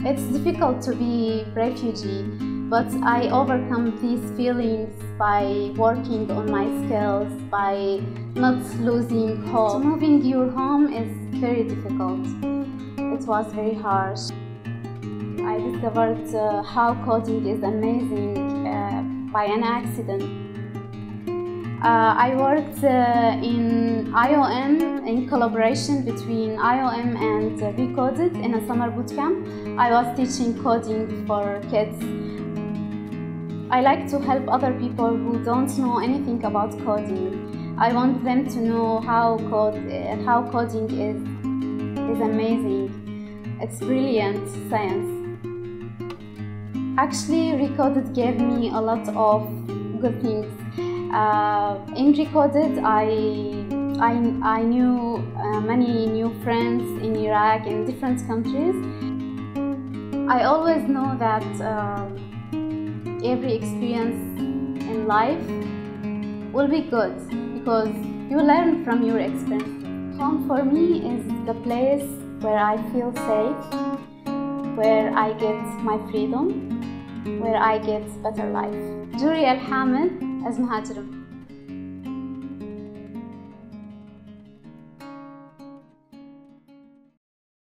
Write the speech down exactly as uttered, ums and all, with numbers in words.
It's difficult to be refugee, but I overcome these feelings by working on my skills, by not losing hope. Moving your home is very difficult. It was very harsh. I discovered uh, how coding is amazing uh, by an accident. Uh, I worked uh, in I O M in collaboration between I O M and uh, Recoded in a summer bootcamp. I was teaching coding for kids. I like to help other people who don't know anything about coding. I want them to know how code, uh, how coding is is amazing. It's brilliant science. Actually, Recoded gave me a lot of good things. Uh, in Recoded, I, I, I knew uh, many new friends in Iraq and different countries. I always know that uh, every experience in life will be good because you learn from your experience. Home for me is the place where I feel safe, where I get my freedom, where I get better life. Joory as مهاجرة.